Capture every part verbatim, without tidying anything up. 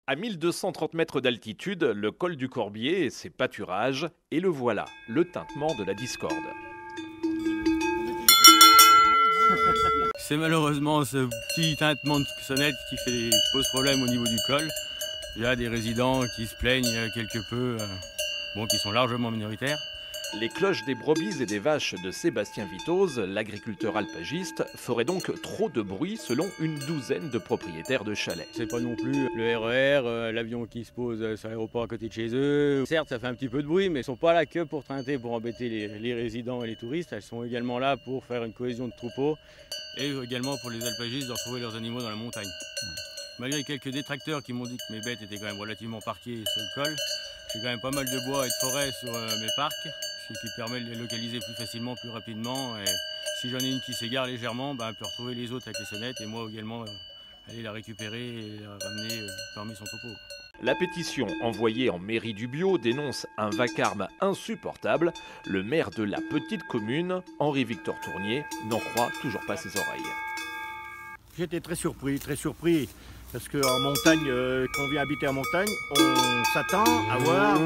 À mille deux cent trente mètres d'altitude, le col du Corbier et ses pâturages, et le voilà, le tintement de la discorde. C'est malheureusement ce petit tintement de sonnette qui fait, pose problème au niveau du col. Il y a des résidents qui se plaignent quelque peu, euh, bon, qui sont largement minoritaires. Les cloches des brebis et des vaches de Sébastien Vitoz, l'agriculteur alpagiste, feraient donc trop de bruit selon une douzaine de propriétaires de chalets. C'est pas non plus le R E R, euh, l'avion qui se pose sur l'aéroport à côté de chez eux. Certes, ça fait un petit peu de bruit, mais ils sont pas là que pour teinter, pour embêter les, les résidents et les touristes. Elles sont également là pour faire une cohésion de troupeau et également pour les alpagistes de retrouver leurs animaux dans la montagne. Malgré quelques détracteurs qui m'ont dit que mes bêtes étaient quand même relativement parquées sur le col, j'ai quand même pas mal de bois et de forêt sur euh, mes parcs, ce qui permet de les localiser plus facilement, plus rapidement. Et si j'en ai une qui s'égare légèrement, ben, elle peut retrouver les autres avec les sonnettes et moi également euh, aller la récupérer et la ramener euh, parmi son troupeau. La pétition envoyée en mairie du Bio dénonce un vacarme insupportable. Le maire de la petite commune, Henri-Victor Tournier, n'en croit toujours pas ses oreilles. J'étais très surpris, très surpris, parce qu'en montagne, euh, quand on vient habiter en montagne, on s'attend à voir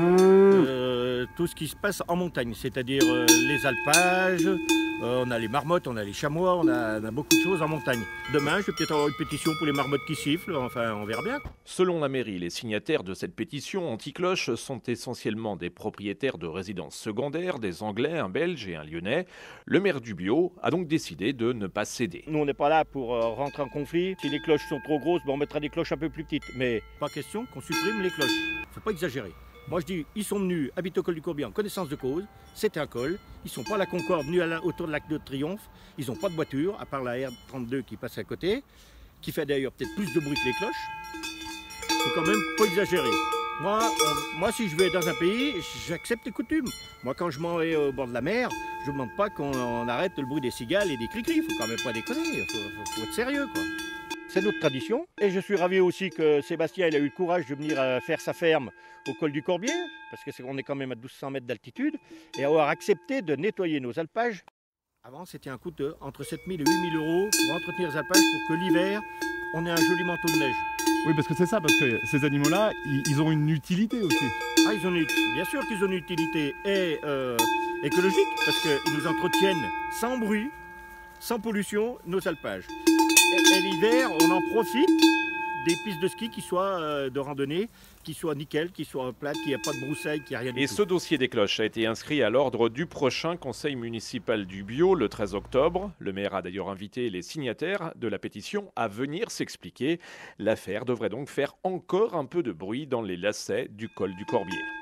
euh, tout ce qui se passe en montagne, c'est-à-dire euh, les alpages, euh, on a les marmottes, on a les chamois, on a, on a beaucoup de choses en montagne. Demain, je vais peut-être avoir une pétition pour les marmottes qui sifflent, enfin on verra bien. Selon la mairie, les signataires de cette pétition anti-cloche sont essentiellement des propriétaires de résidences secondaires, des Anglais, un Belge et un Lyonnais. Le maire du Bio a donc décidé de ne pas céder. Nous, on n'est pas là pour euh, rentrer en conflit. Si les cloches sont trop grosses, ben, on mettra des cloches un peu plus petites. Mais pas question qu'on supprime les cloches. Faut pas exagérer. Moi, je dis, ils sont venus habiter au col du Corbier en connaissance de cause. C'était un col. Ils sont pas à la Concorde, venus à la, autour de l'arc de Triomphe. Ils n'ont pas de voiture, à part la R trente-deux qui passe à côté, qui fait d'ailleurs peut-être plus de bruit que les cloches. Faut quand même pas exagérer. Moi, on, moi, si je vais dans un pays, j'accepte les coutumes. Moi, quand je m'en vais au bord de la mer, je ne demande pas qu'on arrête le bruit des cigales et des cris-cris. Il faut quand même pas déconner, il faut, faut, faut être sérieux, quoi. C'est notre tradition. Et je suis ravi aussi que Sébastien il a eu le courage de venir faire sa ferme au col du Corbier, parce qu'on est quand même à douze cents mètres d'altitude, et avoir accepté de nettoyer nos alpages. Avant, c'était un coût de entre sept mille et huit mille euros pour entretenir les alpages pour que l'hiver, on ait un joli manteau de neige. Oui, parce que c'est ça, parce que ces animaux-là, ils, ils ont une utilité aussi. Ah, ils ont une, bien sûr qu'ils ont une utilité et, euh, écologique, parce qu'ils nous entretiennent sans bruit, sans pollution, nos alpages. Et, et l'hiver, on en profite des pistes de ski qui soient euh, de randonnée, qui soient nickel, qui soient plates, qu'il n'y a pas de broussailles, qu'il n'y a rien du Et tout. ce dossier des cloches a été inscrit à l'ordre du prochain conseil municipal du Bio le treize octobre. Le maire a d'ailleurs invité les signataires de la pétition à venir s'expliquer. L'affaire devrait donc faire encore un peu de bruit dans les lacets du col du Corbier.